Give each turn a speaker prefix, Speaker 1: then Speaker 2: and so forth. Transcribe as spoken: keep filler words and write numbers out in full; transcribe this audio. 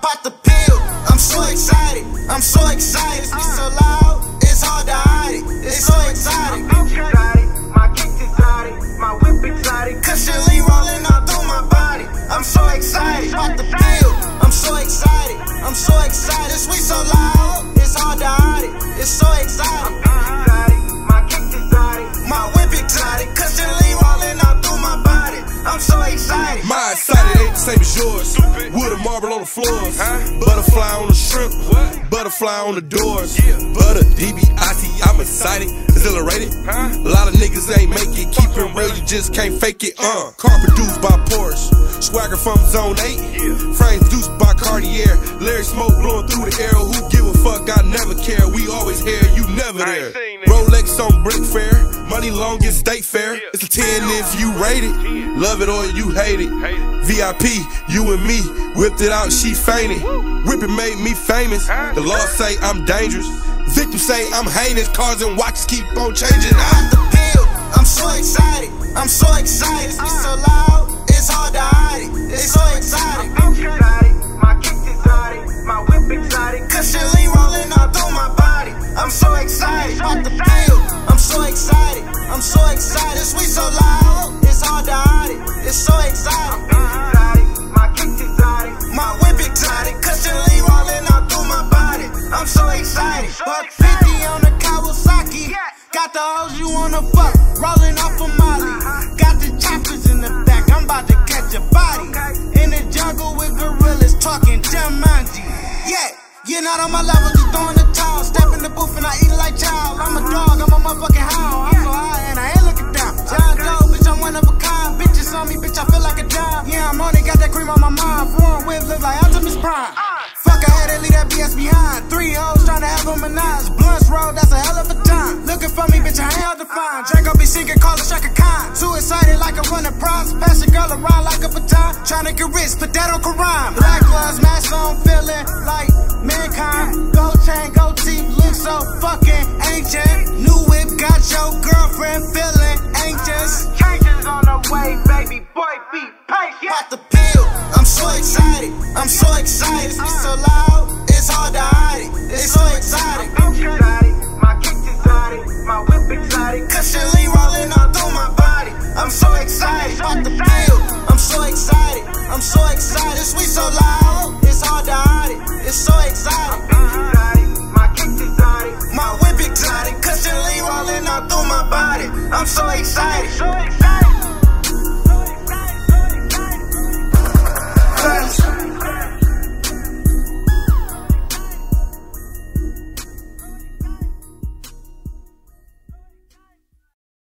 Speaker 1: Pop the pill, I'm so excited, I'm so excited. It's so loud, it's hard to hide it. It's so exciting.
Speaker 2: My bitch exotic, my kicks exotic, my whip exotic.
Speaker 1: Cushion lean rolling all through my body. I'm so excited. Pop the pill, I'm so excited, I'm so excited. Sweet so loud, it's hard to hide it. It's so exciting.
Speaker 2: My kicks exotic,
Speaker 1: My whip exotic, cushion lean rolling all through my body. I'm so excited.
Speaker 3: My excited ain't the same as yours. Wood and marble on the floors. Butterfly on the shrimp. Butterfly on the doors. Butter, D B I T, I'm excited, exhilarated. A lot of niggas ain't make it. Keep it real, you just can't fake it. Uh, car produced by Porsche. Swagger from Zone eight. Frames produced by Cartier. Larry Smoke blowing through the air. Who give a fuck? I never care. We always here, you never there. Rolex on brick fair. Money long as state fair. It's a ten if you rate it. Love it or you hate it. V I P, you and me. Whipped it out, she fainted. Whipping made me famous. The law say I'm dangerous. Victims say I'm heinous. Cars and watches keep on changing.
Speaker 1: Pop the pill, I'm so excited, I'm so excited. It's so loud, it's hard to hide it. It's so exciting.
Speaker 2: my bitch exotic, my kicks exotic, my whip exotic.
Speaker 1: Cushion lean rolling all through my body. I'm so excited. Pop the pill, I'm so excited, I'm so excited. Sweet so loud, it's hard to hide it. It's so exciting.
Speaker 2: My kicks exotic,
Speaker 1: My whip exotic, cushion lean rolling all through my body. I'm so excited. Buck fifty on the Kawasaki. Got the hoes you wanna fuck, rolling off of Molly. Got the choppers in the back, I'm about to catch a body. In the jungle with gorillas talking Jumanji. Yeah, you're not on my level, just throwing the towel. Step in the booth and I eat it like child. I'm a dog, I'm a motherfucking hound. I'm so high and I ain't looking down. John Doe, bitch, I'm one of a kind. Bitches on me, bitch, I feel like a dime. Yeah, I'm on it, got that cream on my mind. Foreign whip look like Optimus Prime. Fuck, I had to leave that B S behind. Three hoes trying to have a menage. Blunts roll, that's a hell of a time. Looking for me, bitch, I ain't hard to find. Draco be sinking, call it Shaka Khan. Too excited like a running prize. Pass a girl around like a baton. Trying to get rich, put that on Quran. Black gloves, mask on, feeling like mankind. Gold chain, gold teeth, look so fucking ancient. New whip, got your girlfriend feeling anxious.
Speaker 2: changes on the way, baby boy, be patient.
Speaker 1: Pop the pill, I'm so excited, I'm so excited. It's so loud, it's hard to hide it. It's so exciting.
Speaker 2: My bitch exotic, my kicks exotic, my whip exotic.
Speaker 1: Cushion lean rolling all through my body. I'm so excited. Pop the pill, I'm so excited, I'm so excited. Sweet so loud, it's hard to hide it. It's so exciting.
Speaker 2: Exotic, my kicks exotic,
Speaker 1: My whip exotic, cushion lean rolling all through my body. I'm so excited.
Speaker 2: so excited.